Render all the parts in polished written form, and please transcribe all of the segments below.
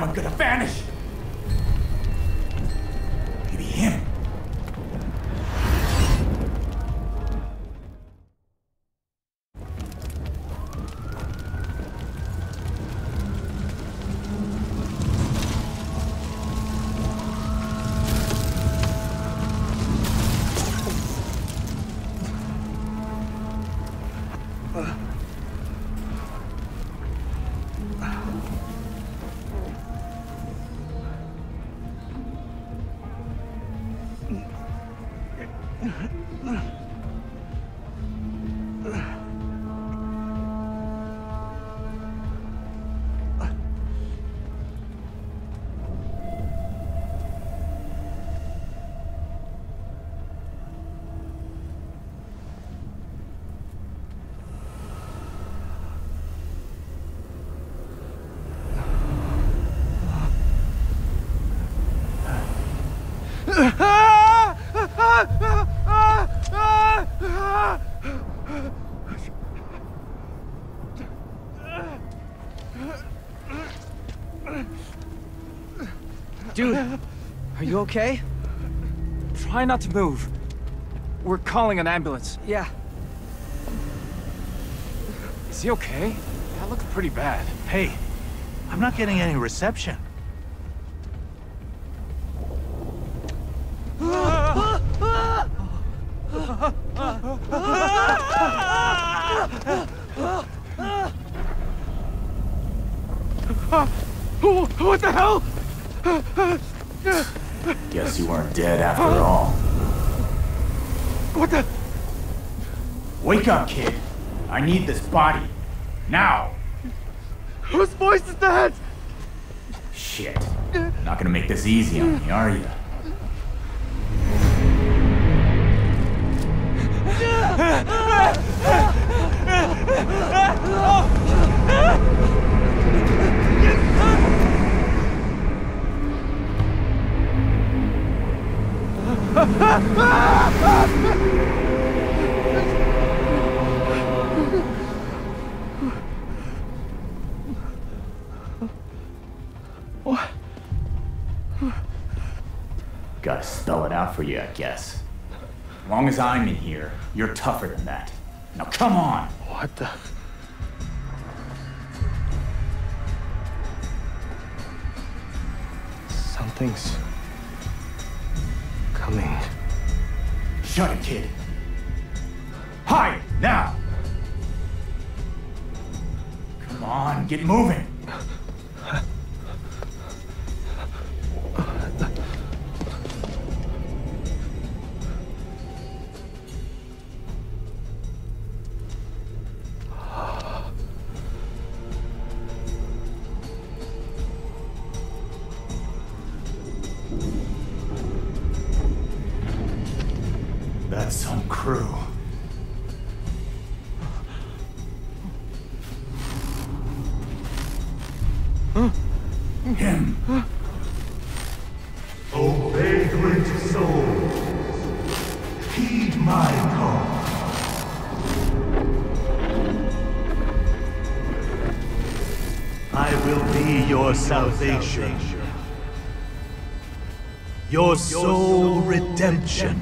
one gonna vanish? Maybe him. Dude, are you okay? Try not to move. We're calling an ambulance. Yeah. Is he okay? That looks pretty bad. Hey, I'm not getting any reception. What the hell? Guess you weren't dead after all. What the? Wake up, kid. I need this body. Now! Whose voice is that? Shit. Not gonna make this easy on me, are you? What? Gotta spell it out for you, I guess. As long as I'm in here, you're tougher than that. Now come on! What the? Something's coming. Shut it, kid. Hide, now! Come on, get moving! That's some crew. Him. O vagrant souls, heed my call. I will be your salvation, your soul redemption.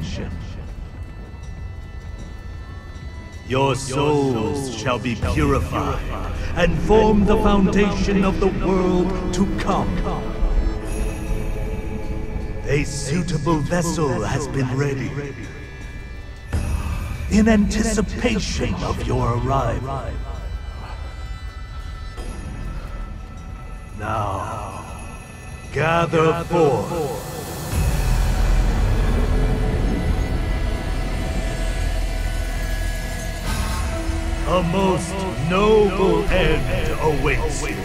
Your souls shall be purified and form the foundation of the world to come. A suitable vessel has been ready in anticipation of your arrival. Now, gather forth. A most noble end awaits you.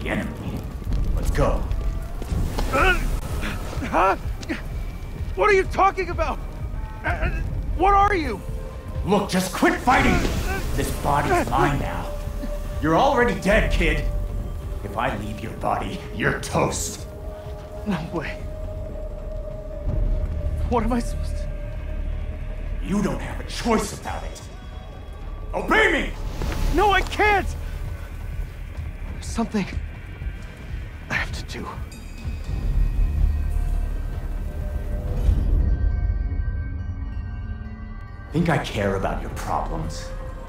the enemy. Let's go. Huh? What are you talking about? What are you? Look, just quit fighting! This body's mine now. You're already dead, kid. If I leave your body, you're toast. No way. What am I supposed to... You don't have a choice about it. Obey me! No, I can't! There's something I have to do. Think I care about your problems?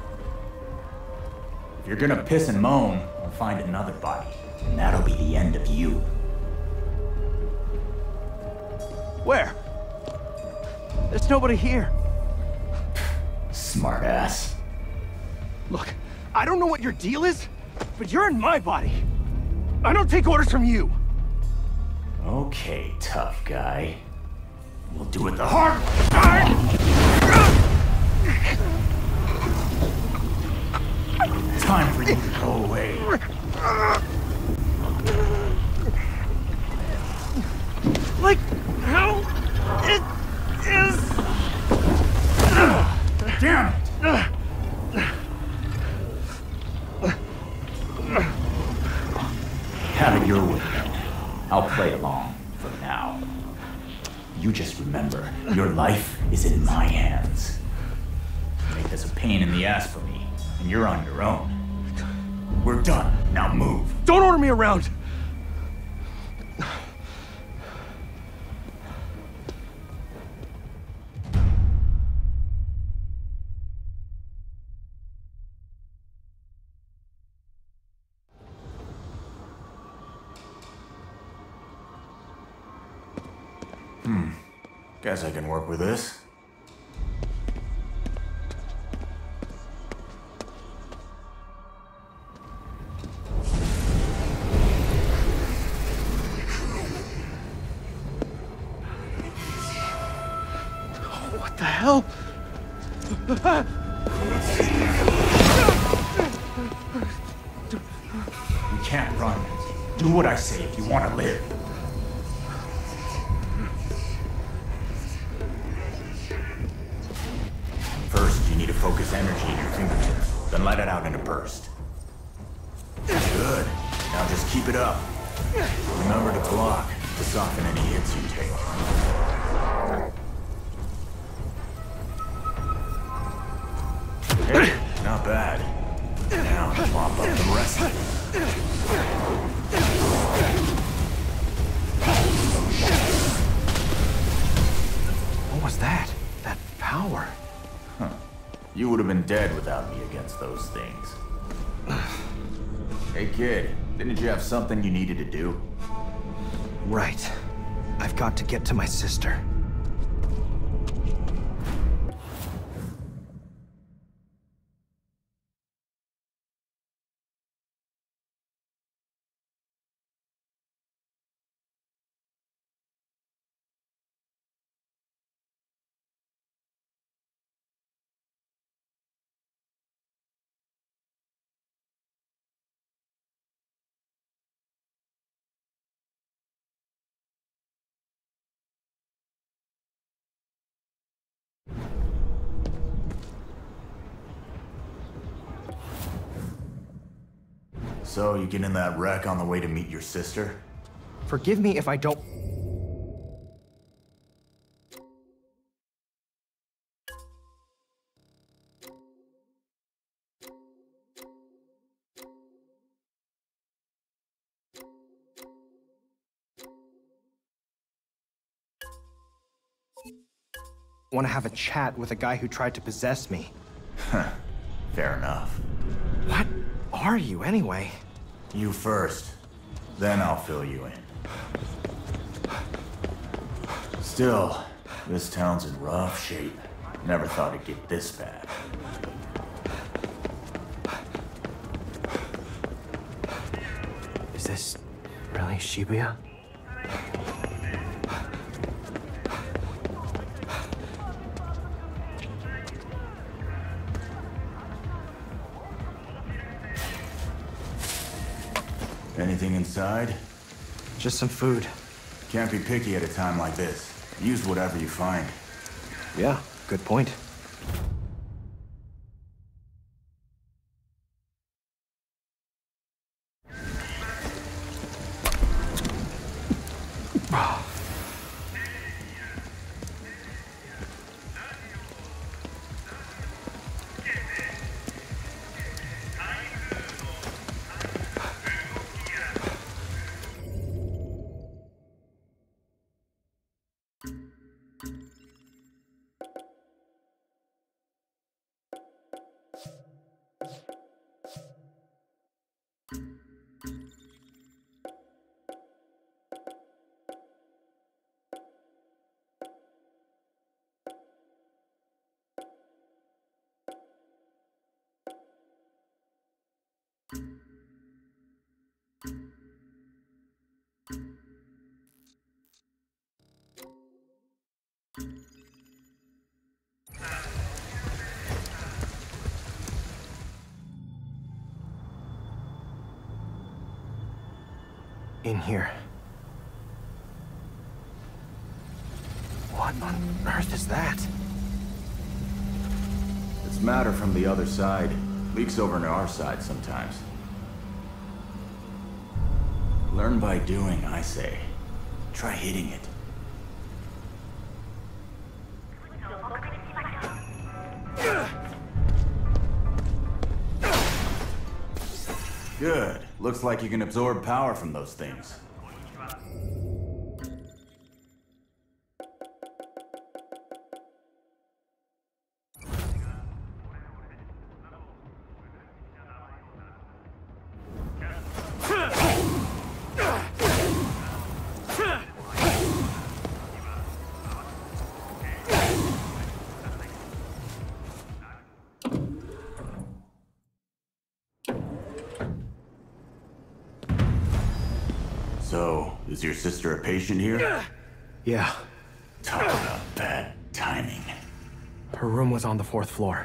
If you're gonna piss and moan, I'll find another body, and that'll be the end of you. Where? There's nobody here. Smartass. Look, I don't know what your deal is, but you're in my body. I don't take orders from you. Okay, tough guy. We'll do it the hard way. Time for you to go away. Like how it is. Damn it! Have it your way. I'll play along for now. You just remember, your life is in my hands. Make this a pain in the ass for me, and you're on your own. We're done. Now move. Don't order me around! Guess I can work with this. What the hell? You can't run. Do what I say if you want to live. First, you need to focus energy in your fingertips, then let it out in a burst. Good. Now just keep it up. Remember to block to soften any hits you take. Hey, not bad. Now mop up the rest. What was that? That power? Huh. You would have been dead without me against those things. Hey kid, didn't you have something you needed to do? Right. I've got to get to my sister. So, you get in that wreck on the way to meet your sister? Forgive me if I don't... want to have a chat with a guy who tried to possess me. Fair enough. What are you, anyway? You first, then I'll fill you in. Still, this town's in rough shape. Never thought it'd get this bad. Is this really Shibuya? Anything inside? Just some food. Can't be picky at a time like this. Use whatever you find. Yeah, good point. In here. What on earth is that? It's matter from the other side. Leaks over to our side sometimes. Learn by doing, I say. Try hitting it. Good. Looks like you can absorb power from those things. So, is your sister a patient here? Yeah, Talk about bad timing. her room was on the 4th floor.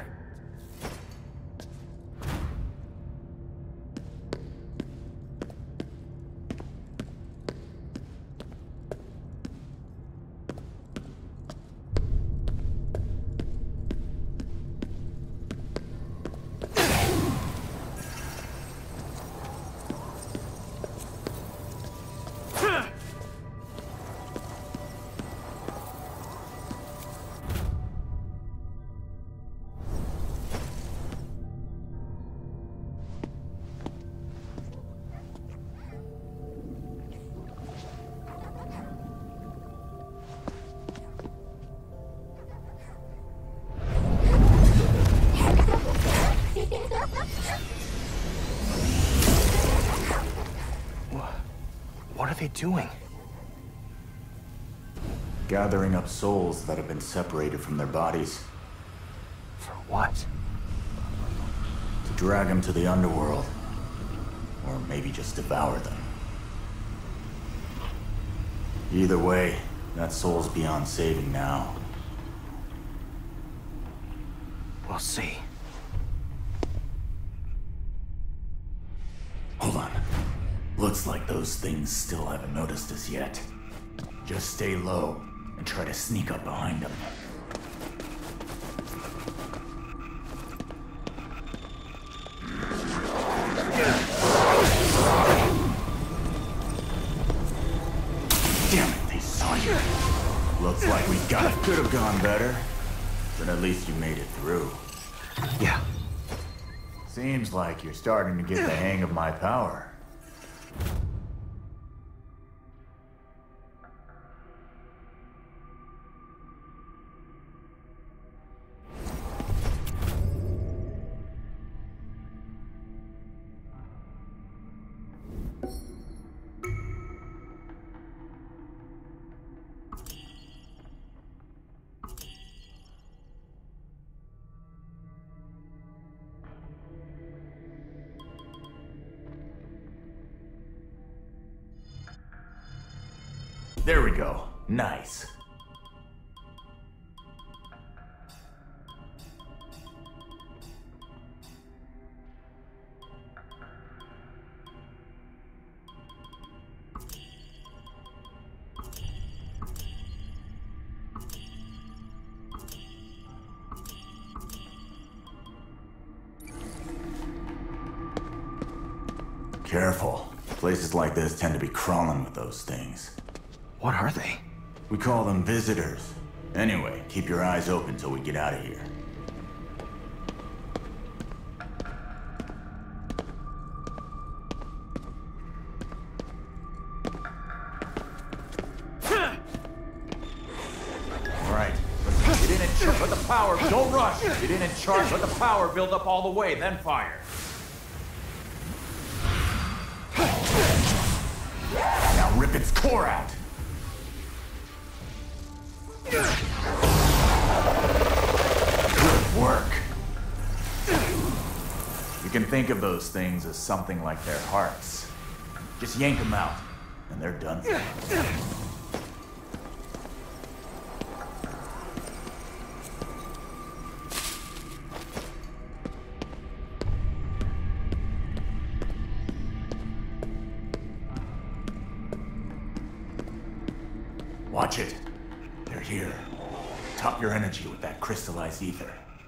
What are they doing? Gathering up souls that have been separated from their bodies. For what? To drag them to the underworld. Or maybe just devour them. Either way, that soul's beyond saving now. We'll see. Hold on. Looks like those things still haven't noticed us yet. Just stay low and try to sneak up behind them. Damn it, they saw you. Looks like we got it. Could have gone better, but at least you made it through. Yeah. Seems like you're starting to get the hang of my power. There we go. Nice. Careful. Places like this tend to be crawling with those things. What are they? We call them visitors. Anyway, keep your eyes open till we get out of here. Alright, get in and charge. Let the power, don't rush! Get in and charge, let the power build up all the way, then fire. Now rip its core out! Good work. You can think of those things as something like their hearts. Just yank them out, and they're done for. Watch it. They're here. Top your energy with that crystallized ether.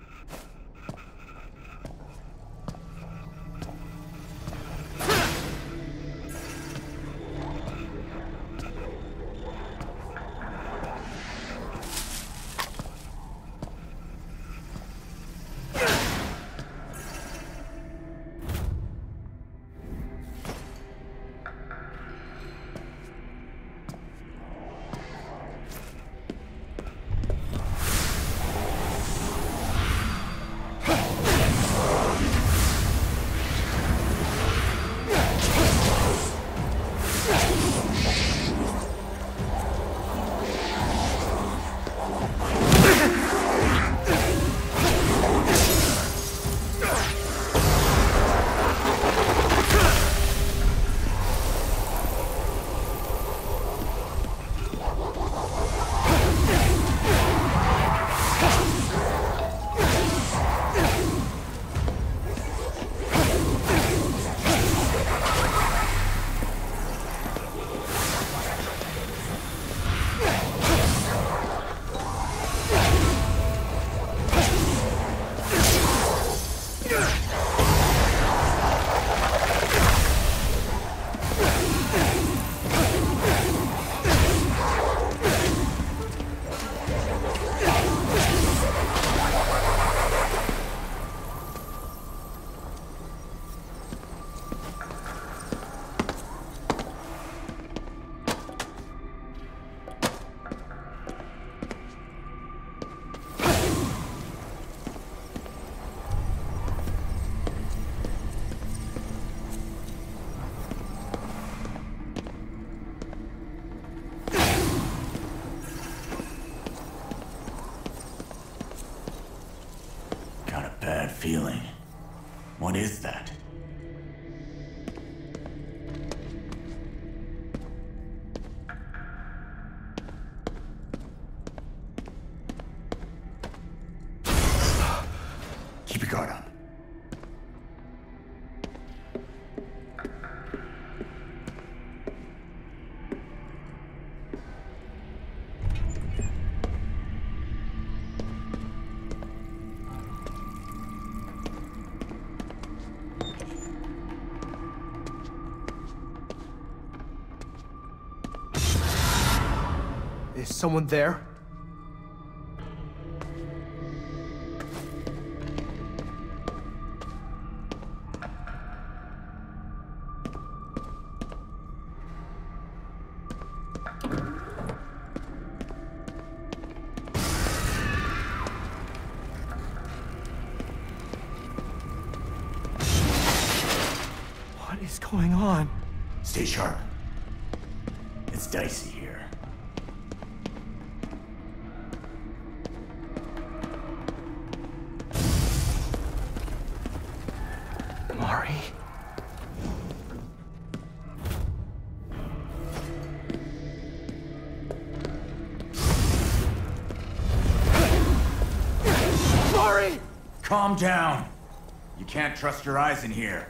Bad feeling. What is that? Keep your guard up. Is someone there? What is going on? Stay sharp. It's dicey here. Calm down. You can't trust your eyes in here.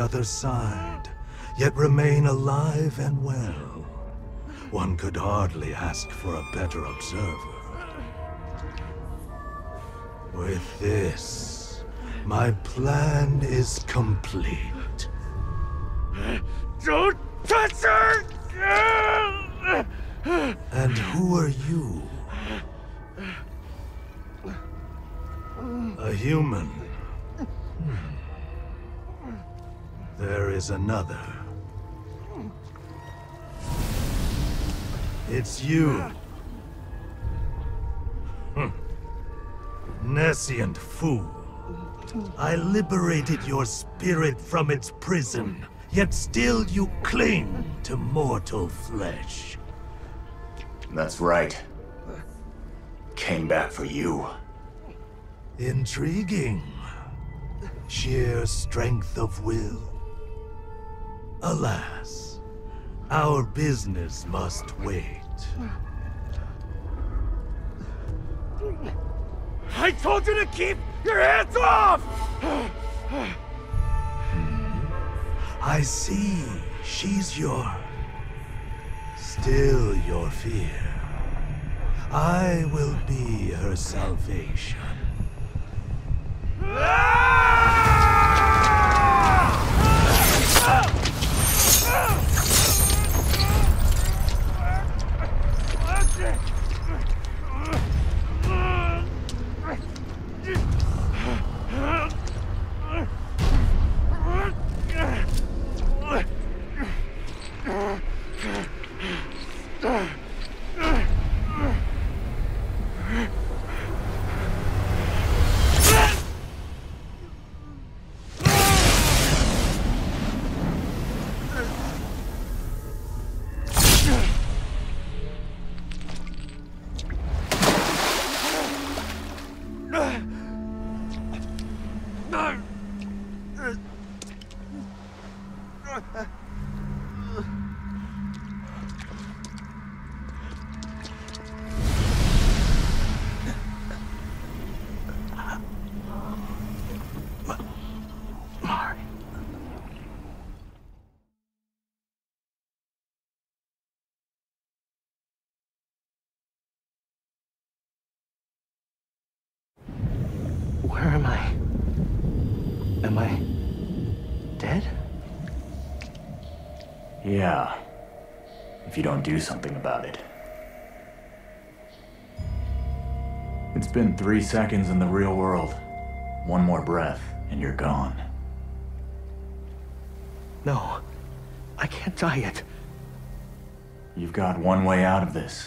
other side, yet remain alive and well. One could hardly ask for a better observer. With this, my plan is complete. Don't touch her! And who are you? A human. There is another. It's you. Nescient fool. I liberated your spirit from its prison, yet still you cling to mortal flesh. That's right. Came back for you. Intriguing. Sheer strength of will. Alas, our business must wait. I told you to keep your hands off! I see. She's still your fear. I will be her salvation. Where am I? Am I dead? Yeah. If you don't do something about it. It's been 3 seconds in the real world. One more breath, and you're gone. No, I can't die yet. You've got one way out of this.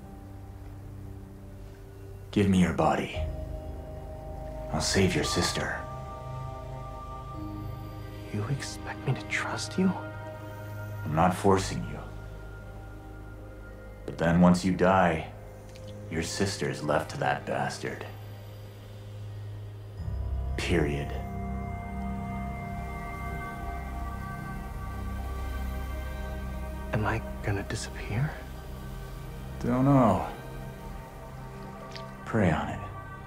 Give me your body. I'll save your sister. You expect me to trust you? I'm not forcing you. But then once you die, your sister's left to that bastard. Period. Am I gonna disappear? Don't know. Pray on it.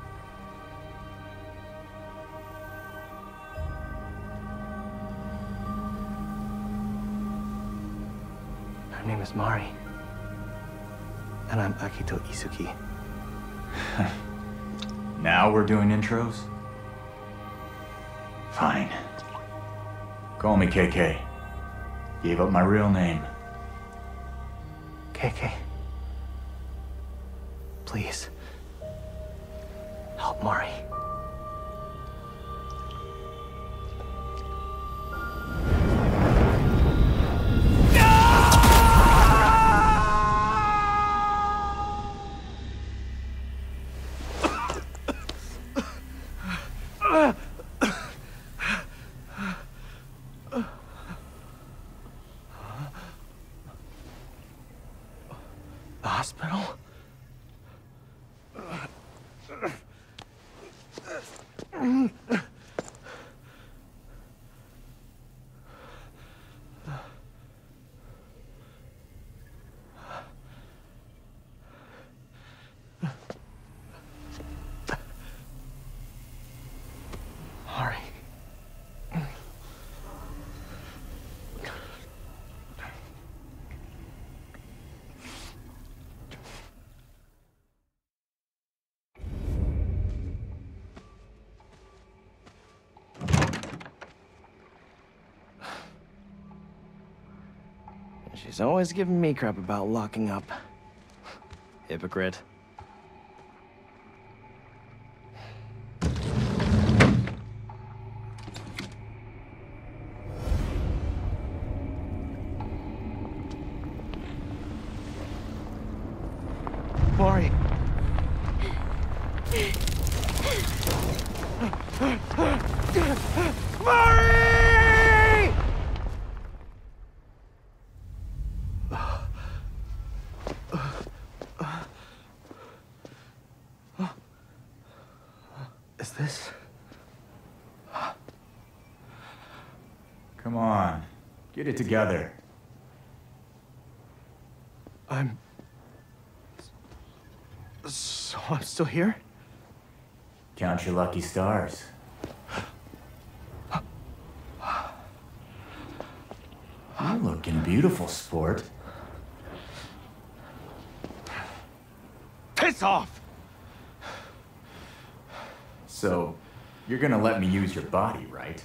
Her name is Mari. And I'm Akito Izuki. Now we're doing intros? Fine. Call me KK. Gave up my real name. KK. Please. Help Mari. The hospital? Mari. She's always giving me crap about locking up. Hypocrite. Mari! Mari! Is this? Come on, get it together. So I'm still here? Count your lucky stars. You're looking beautiful, sport. Piss off! So, you're gonna let me use your body, right?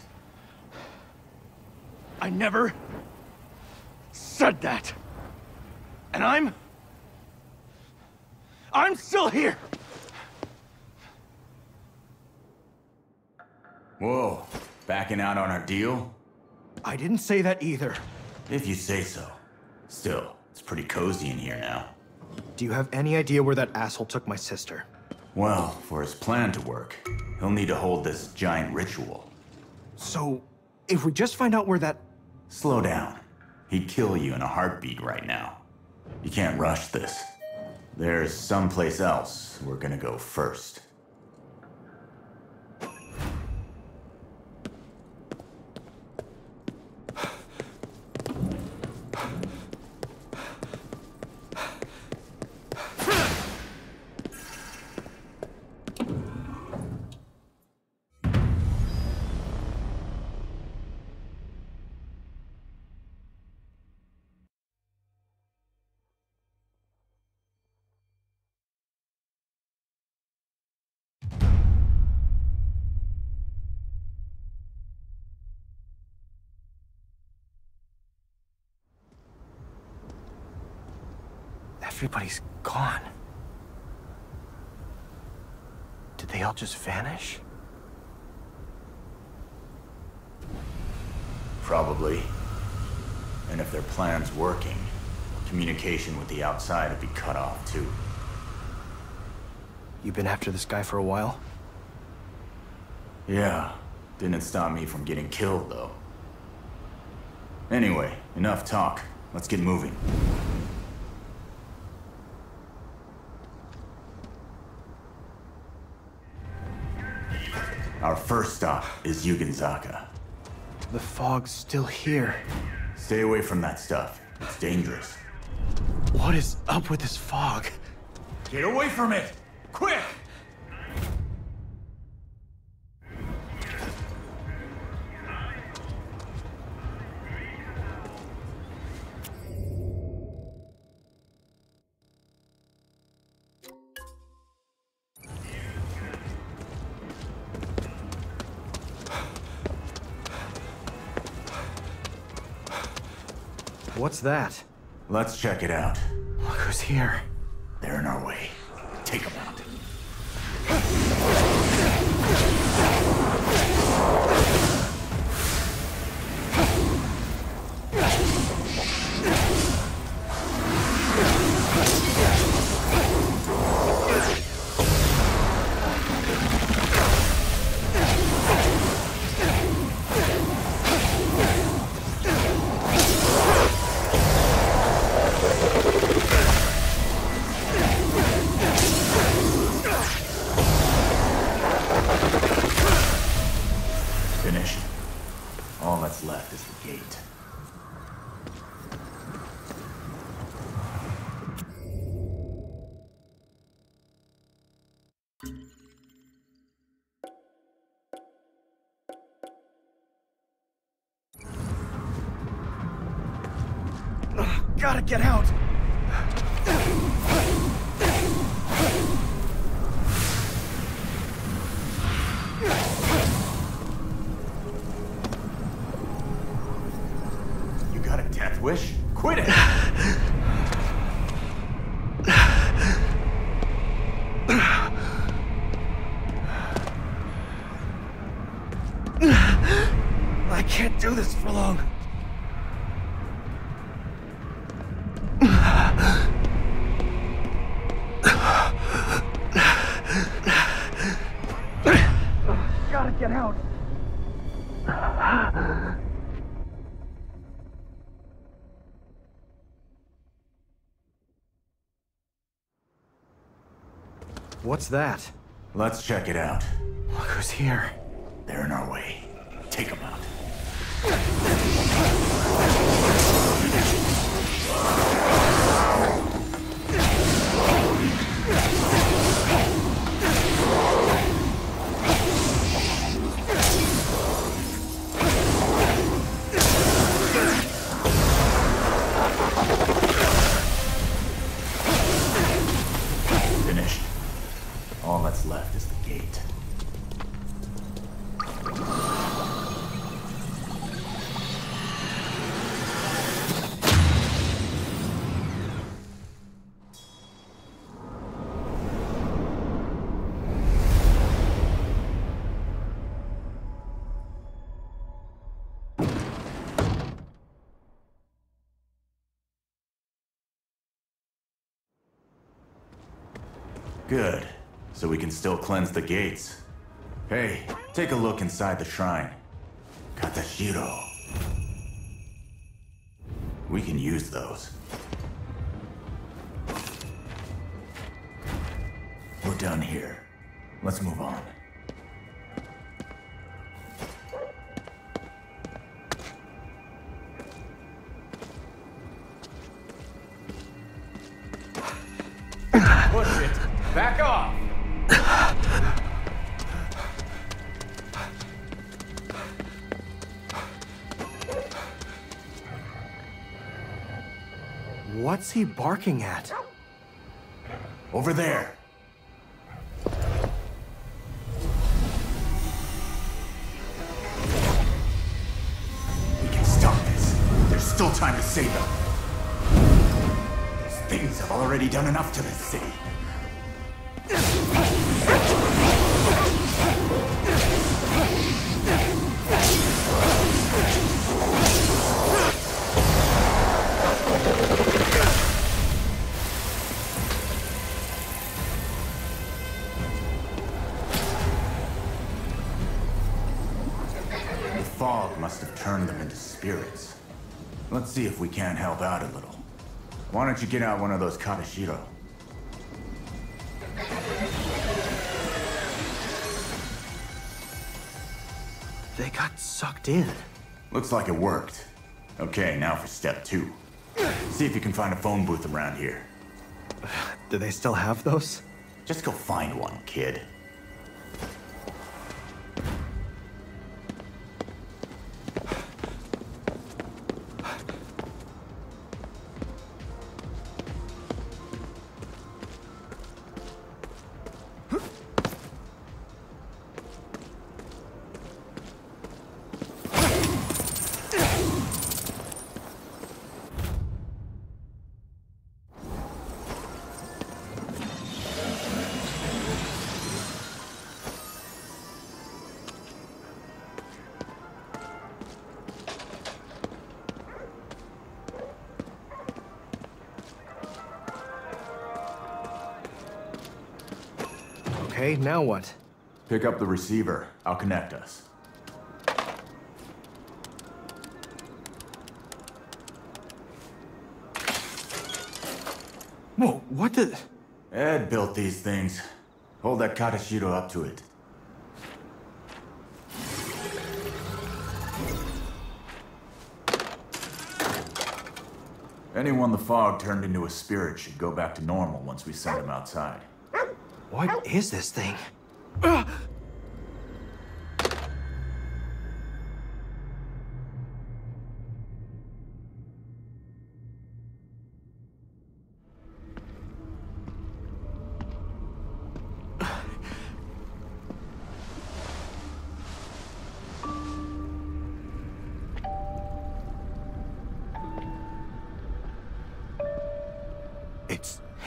I never said that. And I'm still here. Whoa, backing out on our deal? I didn't say that either. If you say so. Still, it's pretty cozy in here now. Do you have any idea where that asshole took my sister? Well, for his plan to work, he'll need to hold this giant ritual. So, if we just find out where that... Slow down. He'd kill you in a heartbeat right now. You can't rush this. There's someplace else we're gonna go first. Everybody's gone. Did they all just vanish? Probably. And if their plan's working, communication with the outside would be cut off too. You been after this guy for a while? Yeah, didn't stop me from getting killed though. Anyway, enough talk. Let's get moving. Our first stop is Yugenzaka. The fog's still here. Stay away from that stuff. It's dangerous. What is up with this fog? Get away from it! Quick! What's that? Let's check it out. Look who's here. They're in our way. Take them out. Finished. All that's left is the gate. Gotta get out! You got a death wish? Quit it! I can't do this for long. Gotta get out. What's that? Let's check it out. Look who's here. They're in our way. Take them out. Finished. All that's left is the gate. Good. So we can still cleanse the gates. Hey, take a look inside the shrine. Katashiro. We can use those. We're done here. Let's move on. Push it! Back off! What's he barking at? Over there! We can stop this. There's still time to save them. These things have already done enough to this city. The fog must have turned them into spirits. Let's see if we can't help out a little. Why don't you get out one of those Katashiro? They got sucked in. Looks like it worked. Okay, now for step 2. See if you can find a phone booth around here. Do they still have those? Just go find one, kid. Okay, now what? Pick up the receiver. I'll connect us. Whoa, what the? Ed built these things. Hold that Katashiro up to it. Anyone the fog turned into a spirit should go back to normal once we send him outside. What is this thing?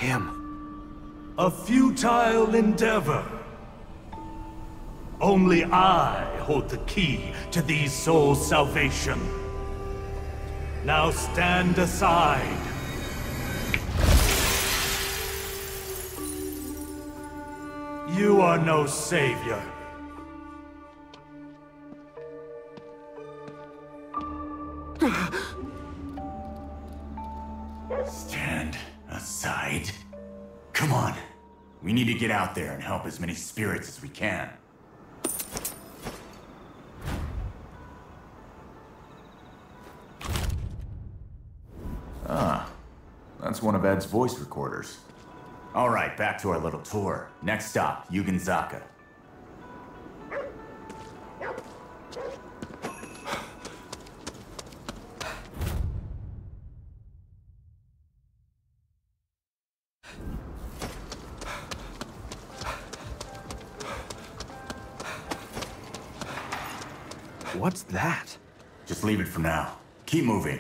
him. A futile endeavor. Only I hold the key to these souls' salvation. Now stand aside. You are no savior. Stand aside. Come on. We need to get out there and help as many spirits as we can. Ah, that's one of Ed's voice recorders. All right, back to our little tour. Next stop, Yugenzaka. What's that? Just leave it for now. Keep moving.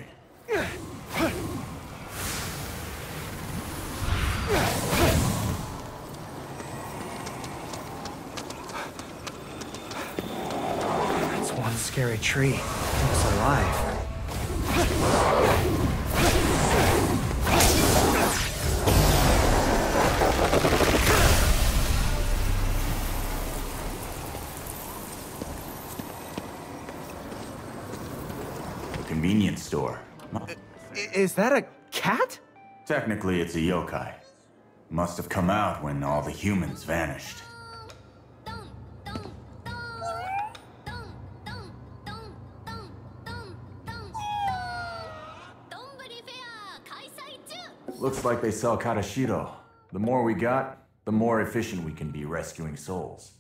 That's one scary tree. Looks alive. Convenience store. Is that a cat? Technically, it's a yokai. Must have come out when all the humans vanished. Looks like they sell Karashiro. The more we got, the more efficient we can be rescuing souls.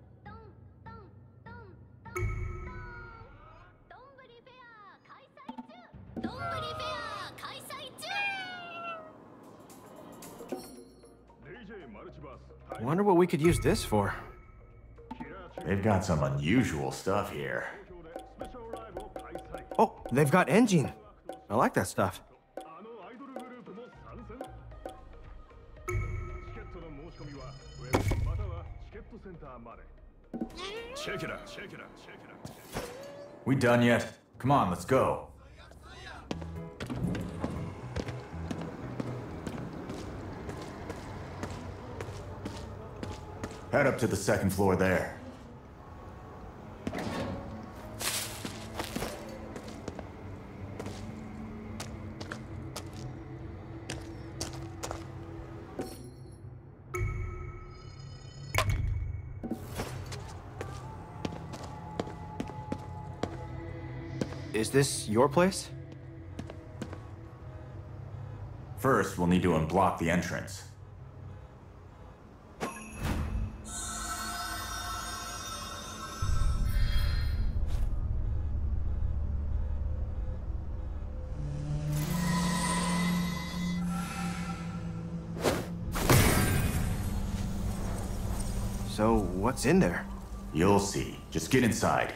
Wonder what we could use this for. They've got some unusual stuff here. Oh, they've got engine. I like that stuff. We done yet? Come on, let's go. Head up to the second floor there. Is this your place? First, we'll need to unblock the entrance. So, what's in there? You'll see. Just get inside.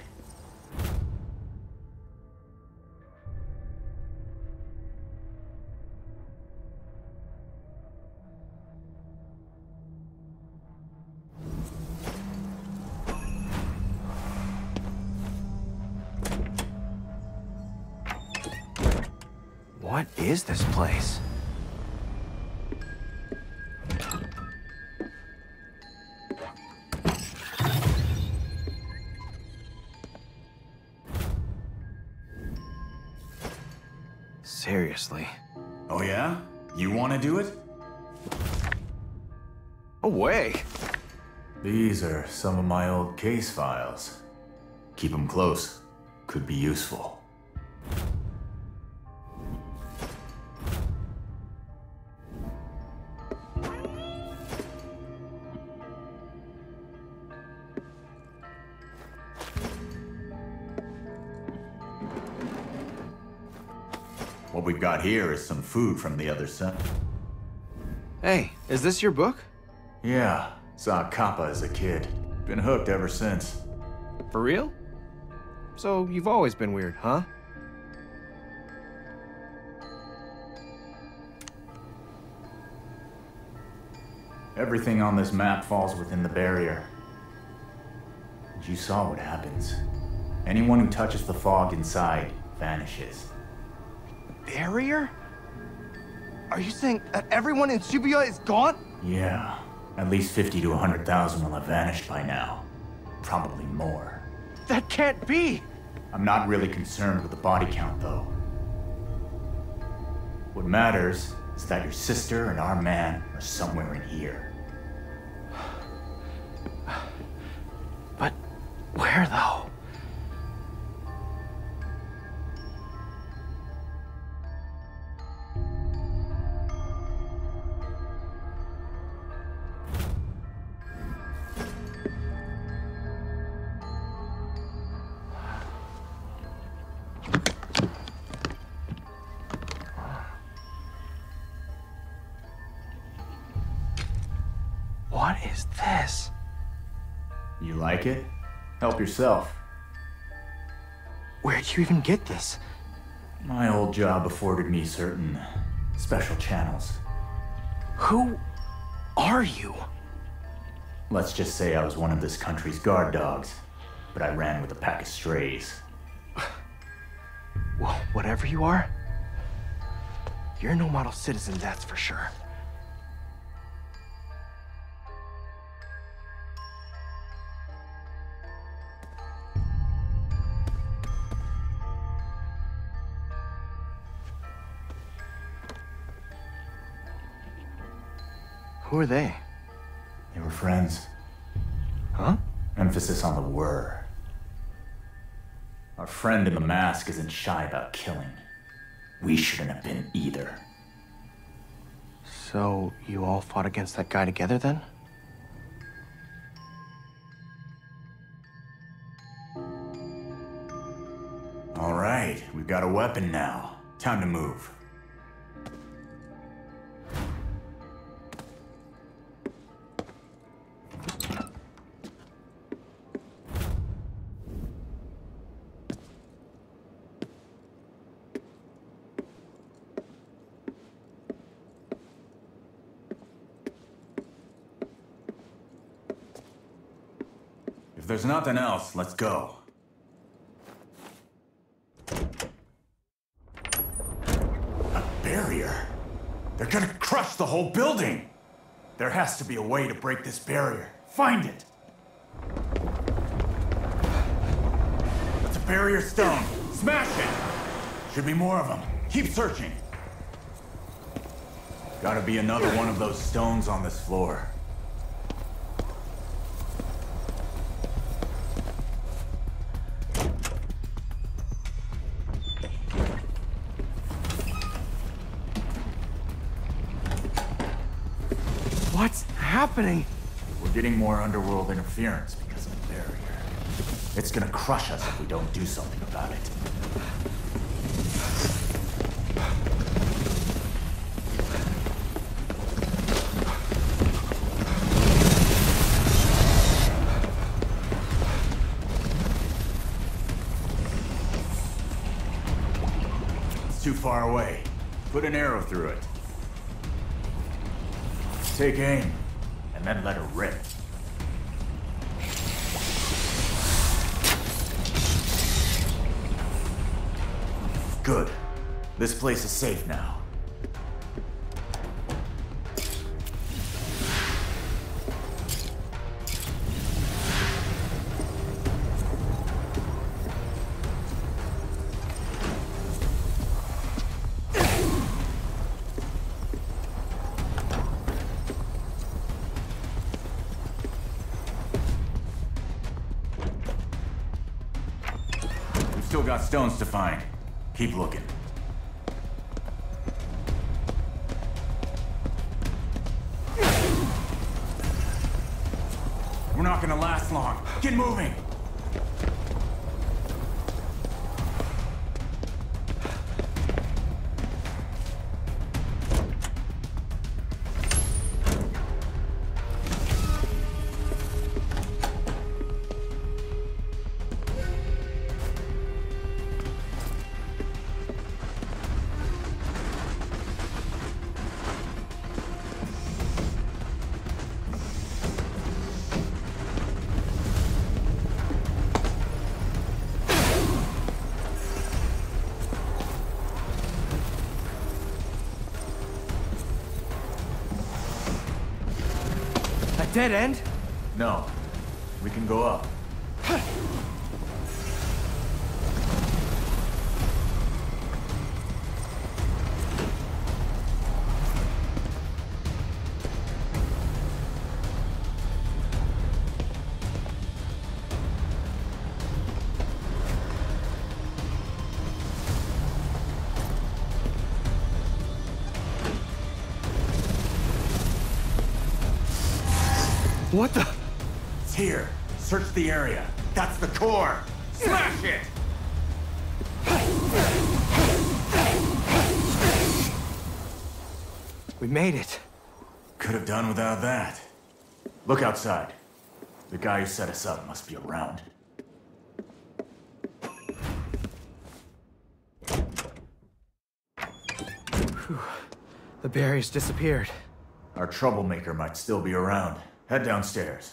What is this place? Seriously? Oh yeah? You want to do it? No way! These are some of my old case files. Keep them close. Could be useful. What we've got here is some food from the other side. Hey, is this your book? Yeah, saw Kappa as a kid. Been hooked ever since. For real? So, you've always been weird, huh? Everything on this map falls within the barrier. And you saw what happens. Anyone who touches the fog inside vanishes. Barrier? Are you saying that everyone in Shibuya is gone? Yeah. At least 50 to 100,000 will have vanished by now. Probably more. That can't be! I'm not really concerned with the body count, though. What matters is that your sister and our man are somewhere in here. But where, though? What is this? You like it? Help yourself. Where'd you even get this? My old job afforded me certain special channels. Who are you? Let's just say I was one of this country's guard dogs, but I ran with a pack of strays. Well, whatever you are, you're no model citizen, that's for sure. Who are they? They were friends. Huh? Emphasis on the were. Our friend in the mask isn't shy about killing. We shouldn't have been either. So, you all fought against that guy together then? All right, we've got a weapon now. Time to move. If there's nothing else, let's go. A barrier? They're gonna crush the whole building! There has to be a way to break this barrier. Find it! It's a barrier stone. Smash it! Should be more of them. Keep searching. Gotta be another one of those stones on this floor. What's happening? We're getting more underworld interference because of the barrier. It's gonna crush us if we don't do something about it. It's too far away. Put an arrow through it. Take aim, and then let her rip. Good. This place is safe now. Still got stones to find. Keep looking. We're not gonna last long. Get moving! dead end? No. We can go up. What the? It's here. Search the area. That's the core. Smash it! We made it. Could have done without that. Look outside. The guy who set us up must be around. The barrier's disappeared. Our troublemaker might still be around. Head downstairs.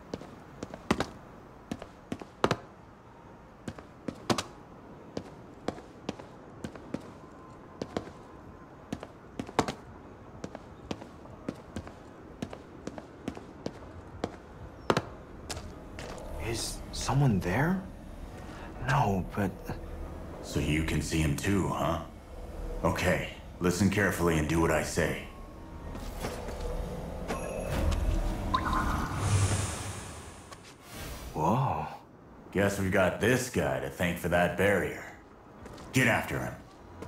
Is someone there? No, but... So you can see him too, huh? Okay, listen carefully and do what I say. Whoa. Guess we've got this guy to thank for that barrier. Get after him.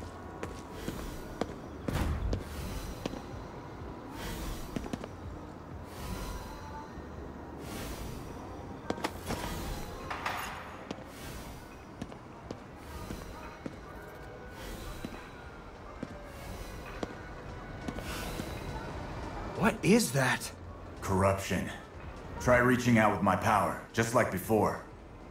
What is that? Corruption. Try reaching out with my power, just like before.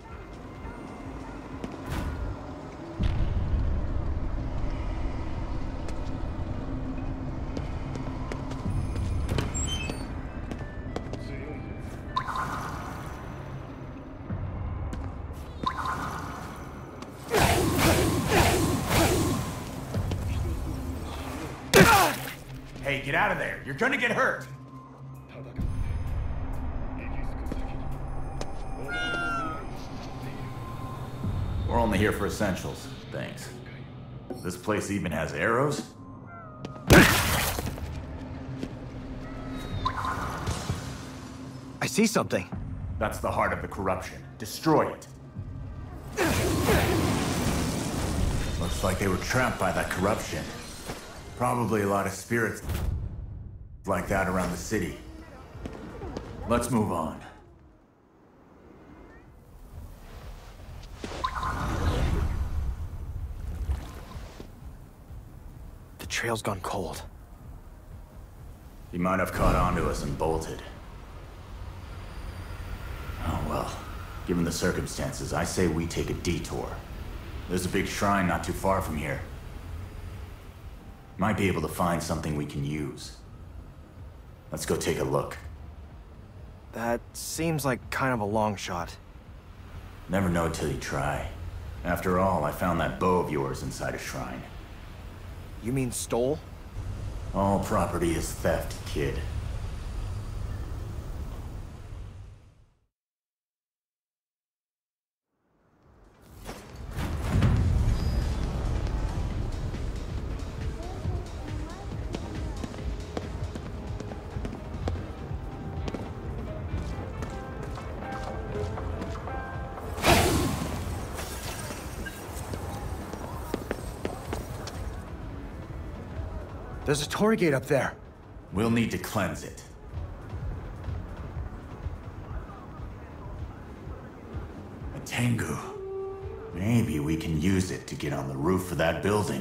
Hey, get out of there! You're gonna get hurt! We're only here for essentials, thanks. This place even has arrows? I see something. That's the heart of the corruption. Destroy it. Looks like they were trapped by that corruption. Probably a lot of spirits like that around the city. Let's move on. The trail's gone cold. He might have caught on to us and bolted. Oh well, given the circumstances, I say we take a detour. There's a big shrine not too far from here. Might be able to find something we can use. Let's go take a look. That seems like kind of a long shot. Never know till you try. After all, I found that bow of yours inside a shrine. You mean stole? All property is theft, kid. There's a torii gate up there. We'll need to cleanse it. A Tengu. Maybe we can use it to get on the roof of that building.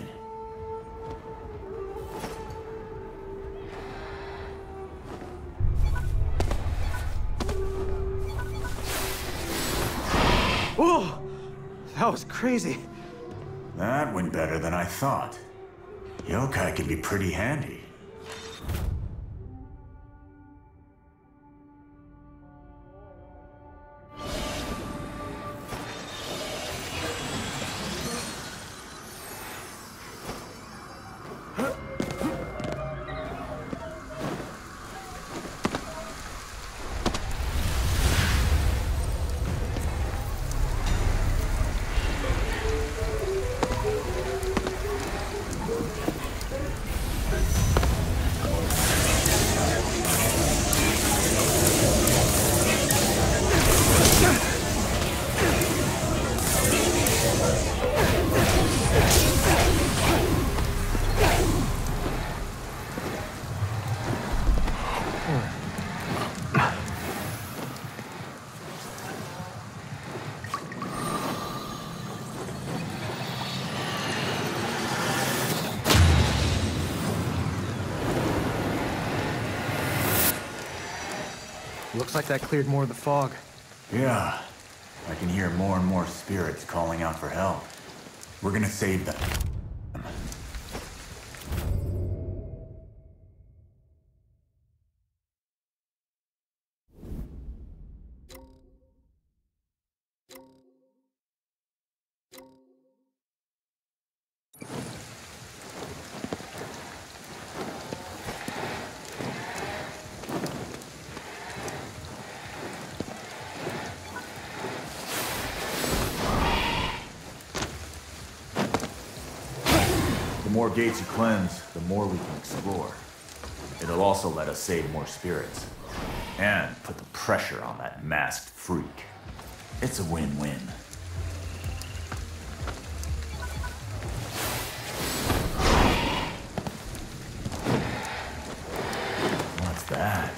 Whoa! That was crazy. That went better than I thought. Yokai can be pretty handy. Looks like that cleared more of the fog. Yeah. I can hear more and more spirits calling out for help. We're gonna save them. The more gates you cleanse, the more we can explore. It'll also let us save more spirits. And put the pressure on that masked freak. It's a win-win. What's that?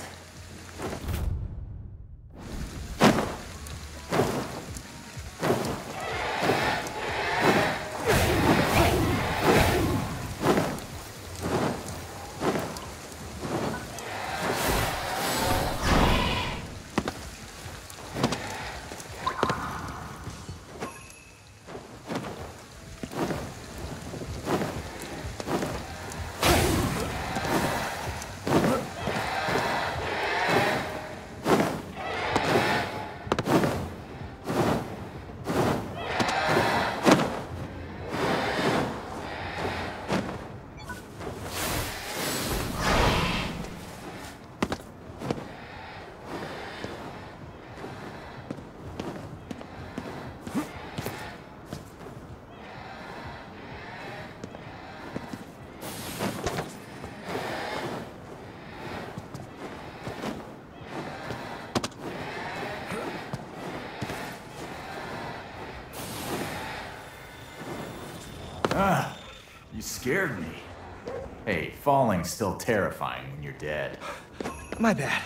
You scared me. Hey, falling's still terrifying when you're dead. My bad.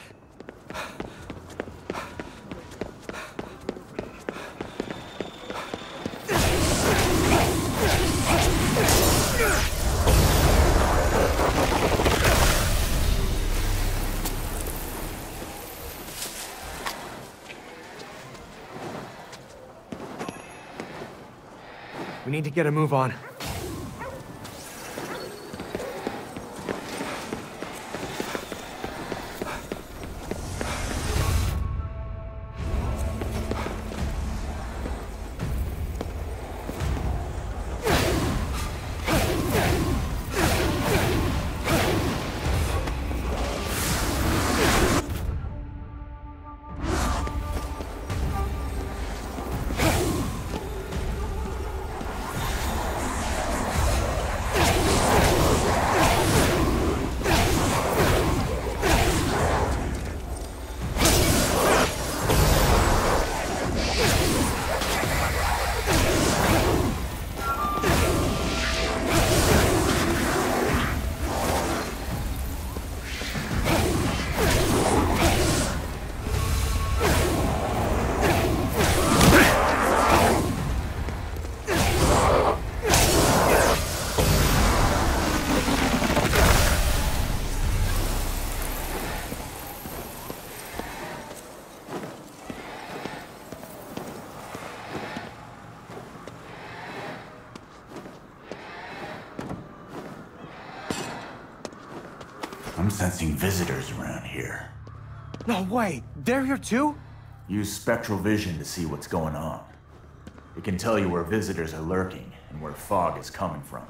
We need to get a move on. I'm sensing visitors around here. No way! They're here too? Use spectral vision to see what's going on. It can tell you where visitors are lurking and where fog is coming from.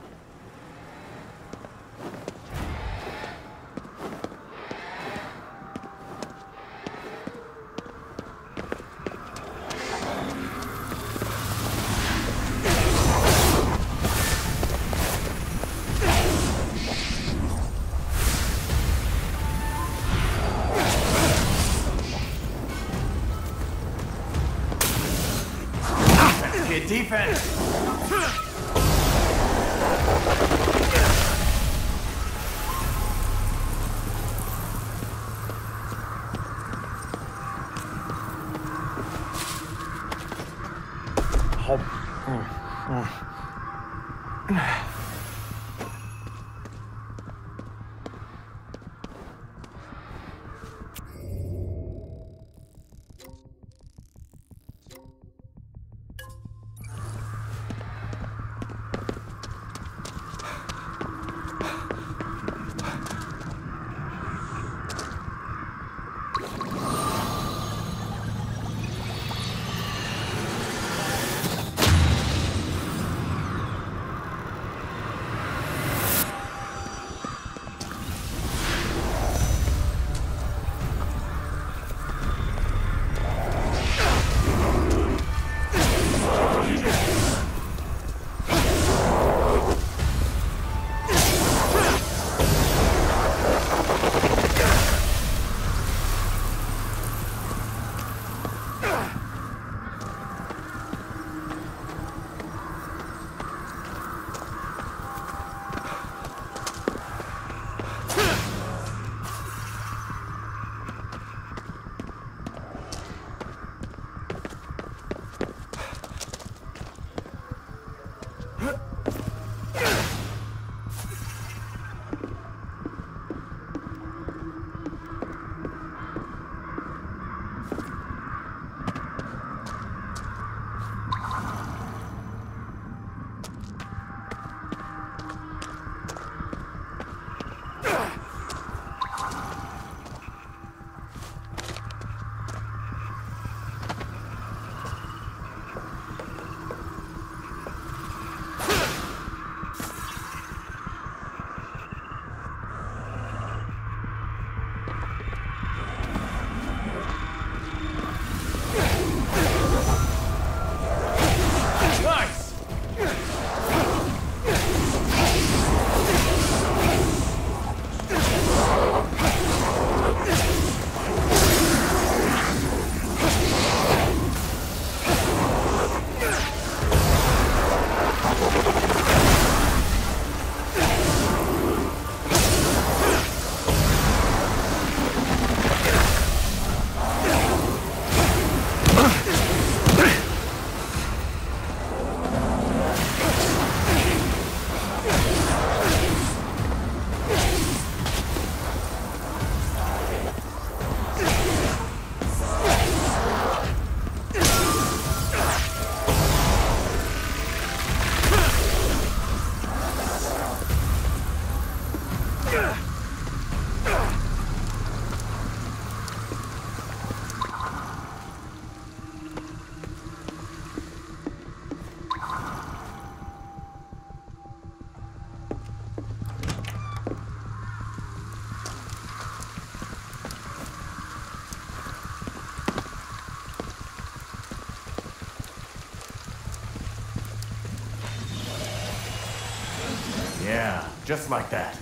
Defense! just like that.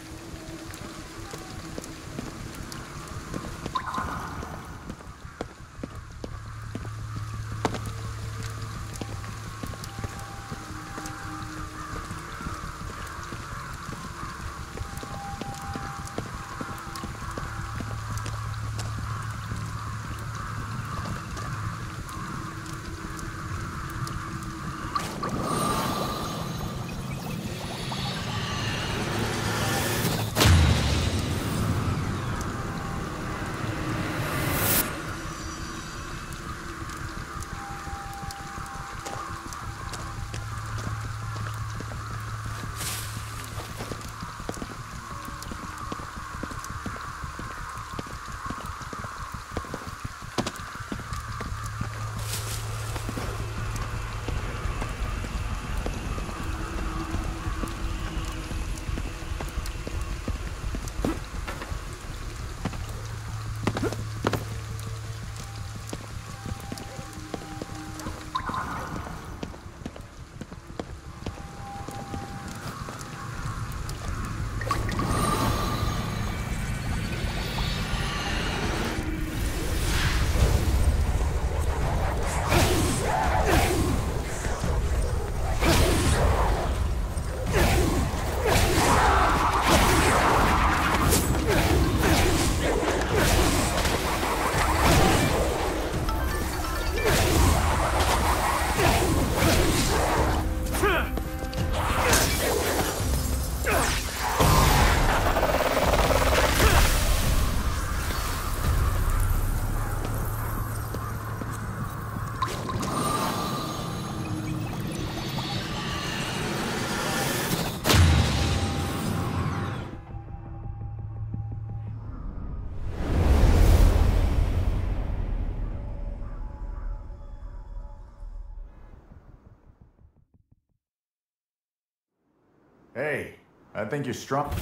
Hey, I think you're strong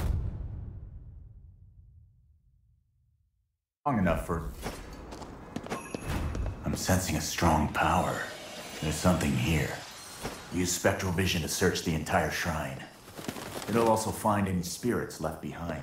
enough for... I'm sensing a strong power. There's something here. Use spectral vision to search the entire shrine. It'll also find any spirits left behind.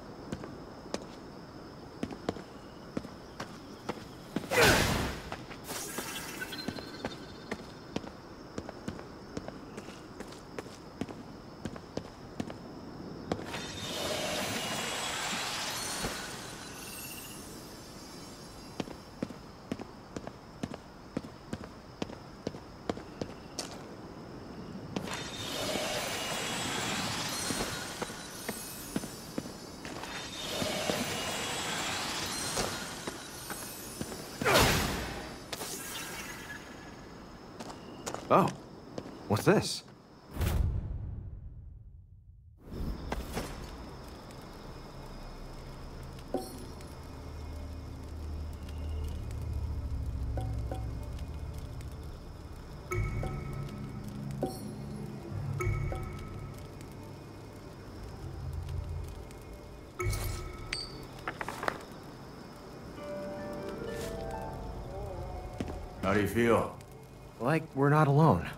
Oh, what's this? How do you feel? Like we're not alone.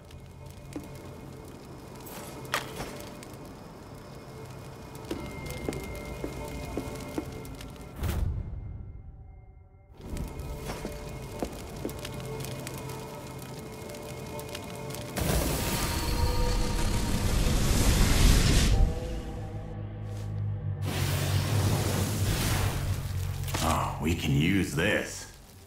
Oh, we can use this.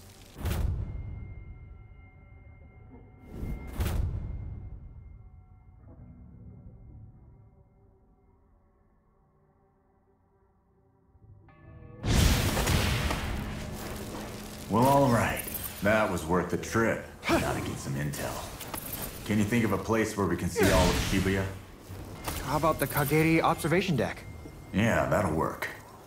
Well, all right. That was worth the trip. Gotta get some intel. Can you think of a place where we can see all of Shibuya? How about the Kageri observation deck? Yeah, that'll work.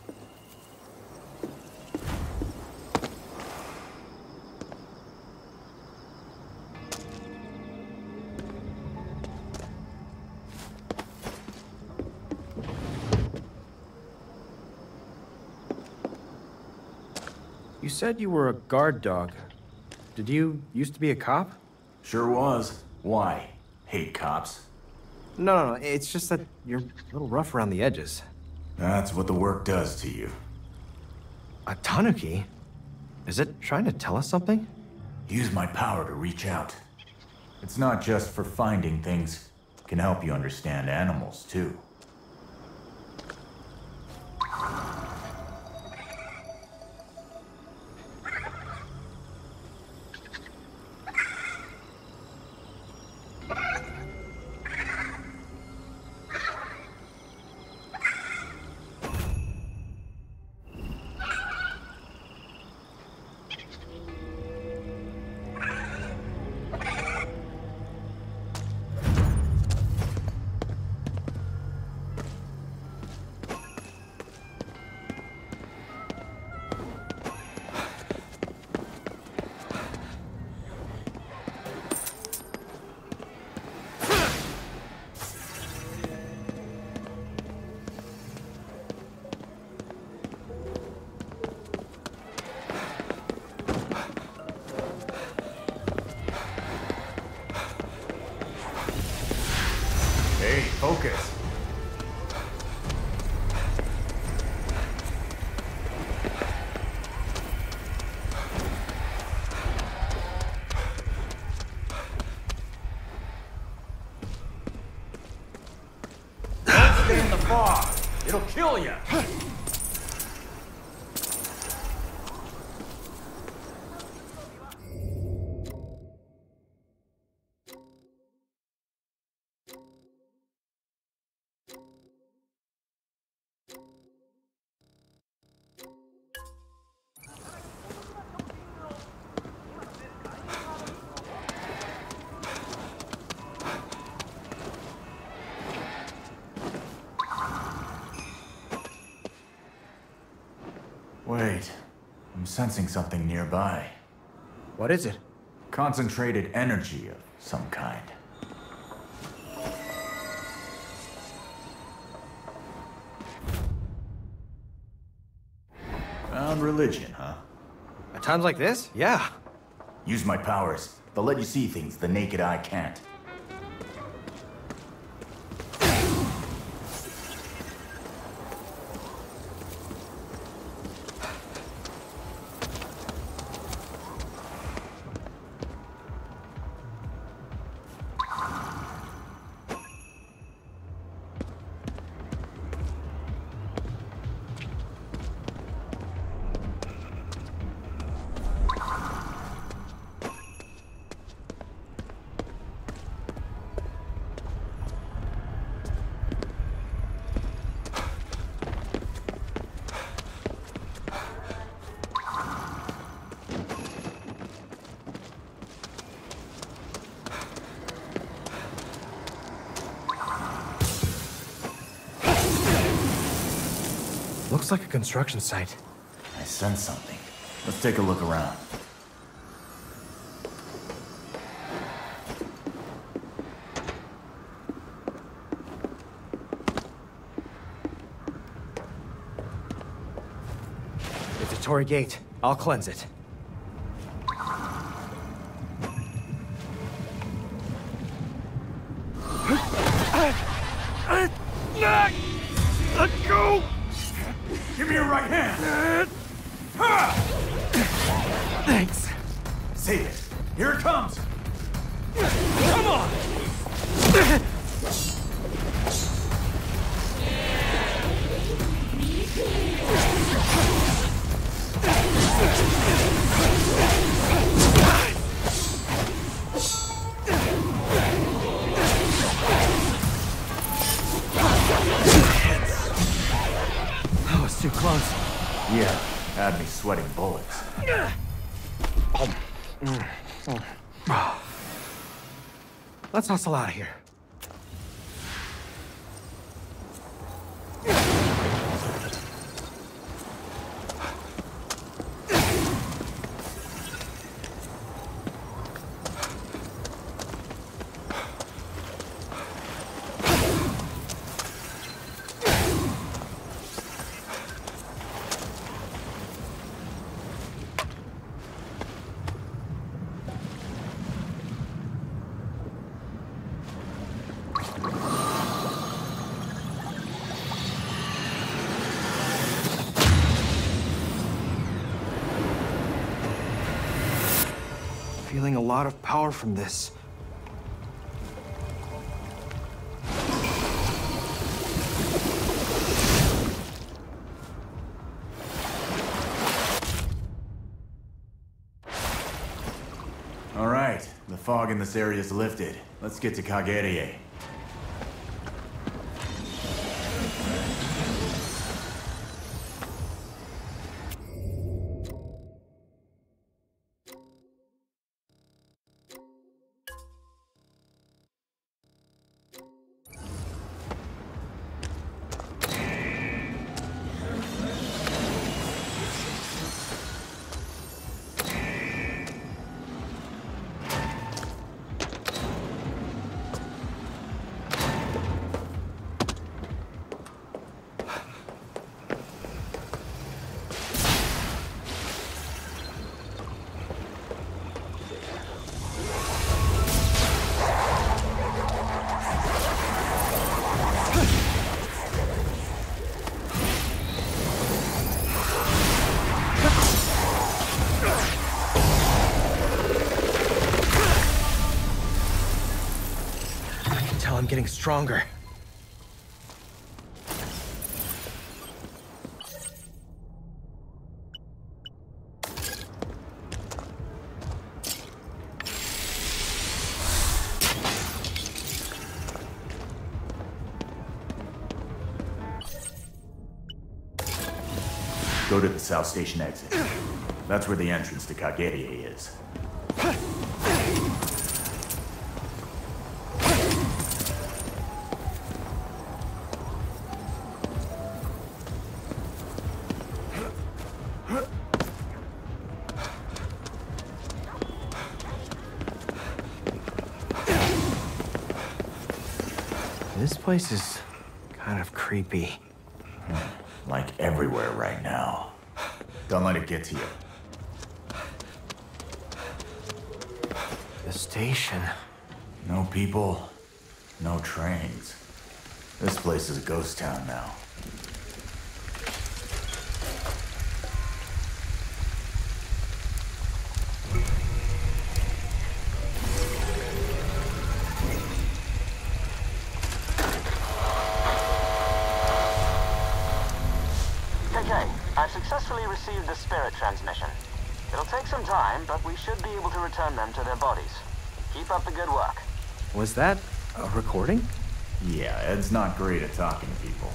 You said you were a guard dog. Did you used to be a cop? Sure was. Why? Hate cops. No, it's just that you're a little rough around the edges. That's what the work does to you. A tanuki? Is it trying to tell us something? Use my power to reach out. It's not just for finding things. It can help you understand animals, too. Hey, focus. Don't stay in the fog. It'll kill you. Wait, I'm sensing something nearby. What is it? Concentrated energy of some kind. Found religion, huh? At times like this? Yeah. Use my powers. They'll let you see things the naked eye can't. Looks like a construction site. I sense something. Let's take a look around. It's a Torii gate. I'll cleanse it. Let go! Give me your right hand! Thanks. Save it. Here it comes! Come on! That was too close. Yeah, had me sweating bullets. Let's hustle out of here. feeling a lot of power from this. All right, the fog in this area is lifted. Let's get to Kagerie. I'm getting stronger. Go to the South Station exit. That's where the entrance to Kagerie is. This place is kind of creepy. Like everywhere right now. Don't let it get to you. The station. No people, no trains. This place is a ghost town now. I've successfully received the spirit transmission. It'll take some time, but we should be able to return them to their bodies. Keep up the good work. Was that a recording? Yeah, Ed's not great at talking to people.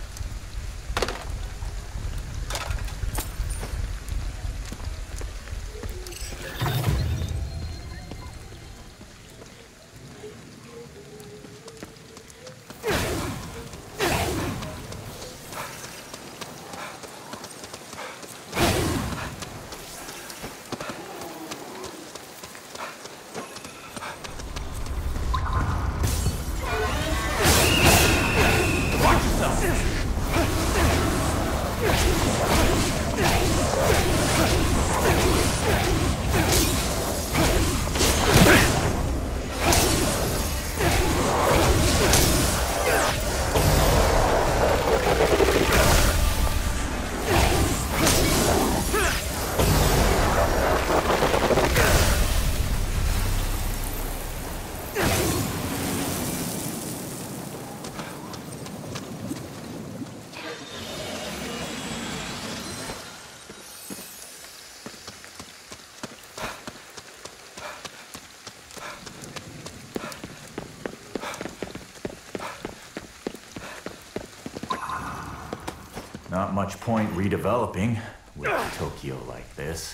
Not much point redeveloping with Tokyo like this.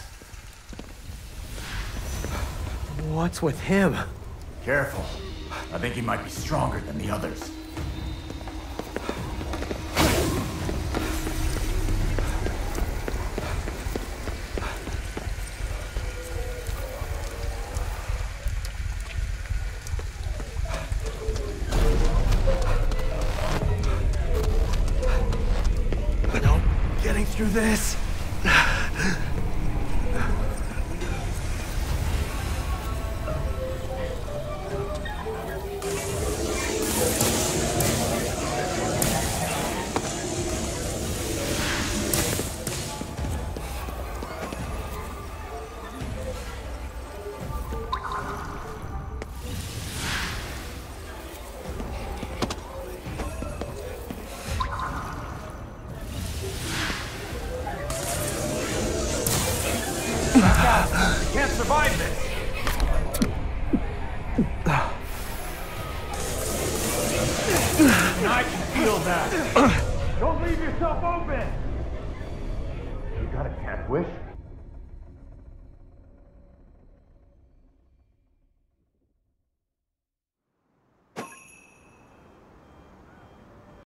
What's with him? Careful. I think he might be stronger than the others. Through this. fast. You can't survive this. And I can feel that. Don't leave yourself open. You got a cat wish?